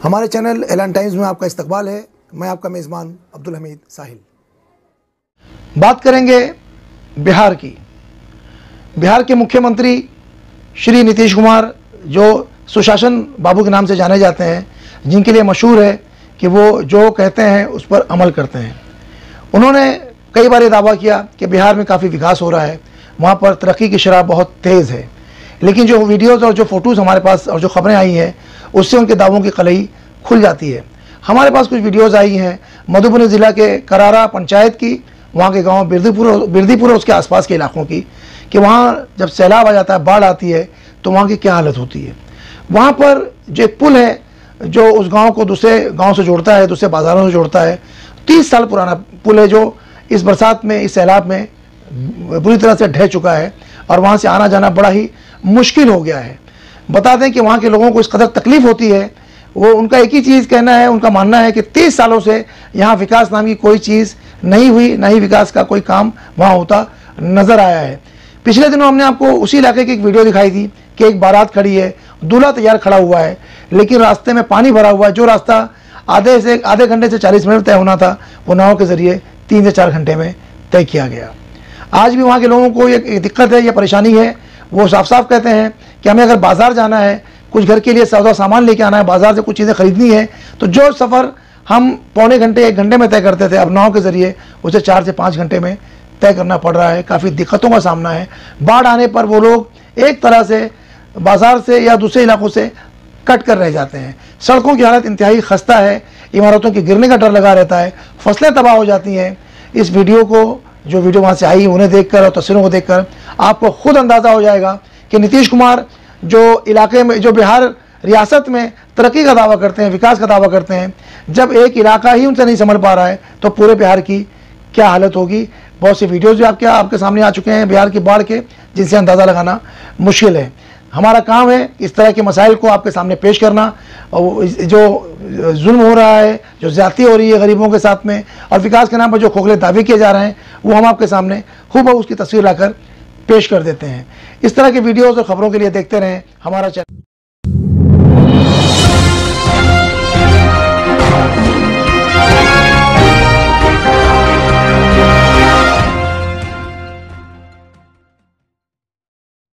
हमारे चैनल ऐलान टाइम्स में आपका इस्तकबाल है। मैं आपका मेज़बान अब्दुल हमीद साहिल। बात करेंगे बिहार की। बिहार के मुख्यमंत्री श्री नीतीश कुमार, जो सुशासन बाबू के नाम से जाने जाते हैं, जिनके लिए मशहूर है कि वो जो कहते हैं उस पर अमल करते हैं। उन्होंने कई बार ये दावा किया कि बिहार में काफ़ी विकास हो रहा है, वहाँ पर तरक्की की शरह बहुत तेज़ है, लेकिन जो वीडियोज़ और जो फ़ोटोज़ हमारे पास और जो खबरें आई हैं उससे उनके दावों की कलई खुल जाती है। हमारे पास कुछ वीडियोज़ आई हैं मधुबनी ज़िला के करारा पंचायत की, वहाँ के गांव बिरदीपुर और उसके आसपास के इलाकों की, कि वहाँ जब सैलाब आ जाता है, बाढ़ आती है, तो वहाँ की क्या हालत होती है। वहाँ पर जो एक पुल है जो उस गांव को दूसरे गांव से जोड़ता है, दूसरे बाज़ारों से जोड़ता है, 30 साल पुराना पुल है जो इस बरसात में, इस सैलाब में बुरी तरह से ढह चुका है और वहाँ से आना जाना बड़ा ही मुश्किल हो गया है। बता दें कि वहाँ के लोगों को इस कदर तकलीफ़ होती है, वो उनका एक ही चीज़ कहना है, उनका मानना है कि 30 सालों से यहाँ विकास नाम की कोई चीज़ नहीं हुई, ना ही विकास का कोई काम वहाँ होता नज़र आया है। पिछले दिनों हमने आपको उसी इलाके की एक वीडियो दिखाई थी कि एक बारात खड़ी है, दूल्हा तैयार खड़ा हुआ है, लेकिन रास्ते में पानी भरा हुआ है। जो रास्ता आधे घंटे से 40 मिनट तय होना था, वो नाव के ज़रिए 3 से 4 घंटे में तय किया गया। आज भी वहाँ के लोगों को ये दिक्कत है, ये परेशानी है। वो साफ साफ कहते हैं कि हमें अगर बाज़ार जाना है, कुछ घर के लिए सौदा सामान लेके आना है, बाज़ार से कुछ चीज़ें खरीदनी है, तो जो सफ़र हम पौने घंटे 1 घंटे में तय करते थे, अब नाव के ज़रिए उसे 4 से 5 घंटे में तय करना पड़ रहा है। काफ़ी दिक्कतों का सामना है। बाढ़ आने पर वो लोग एक तरह से बाज़ार से या दूसरे इलाकों से कट कर रह जाते हैं। सड़कों की हालत इंतहाई खस्ता है, इमारतों के गिरने का डर लगा रहता है, फसलें तबाह हो जाती हैं। इस वीडियो को, जो वीडियो वहाँ से आई, उन्हें देखकर और तस्वीरों को देखकर आपको खुद अंदाज़ा हो जाएगा कि नीतीश कुमार जो इलाके में, जो बिहार रियासत में तरक्की का दावा करते हैं, विकास का दावा करते हैं, जब एक इलाका ही उनसे नहीं संभल पा रहा है तो पूरे बिहार की क्या हालत होगी। बहुत सी वीडियोज़ भी आपके सामने आ चुके हैं बिहार की बाढ़ के, जिनसे अंदाज़ा लगाना मुश्किल है। हमारा काम है इस तरह के मसाइल को आपके सामने पेश करना, और जो जुल्म हो रहा है, जो ज़्यादती हो रही है गरीबों के साथ में, और विकास के नाम पर जो खोखले दावे किए जा रहे हैं, वो हम आपके सामने खूब उसकी तस्वीर लाकर पेश कर देते हैं। इस तरह के वीडियोज़ और ख़बरों के लिए देखते रहें हमारा चैनल।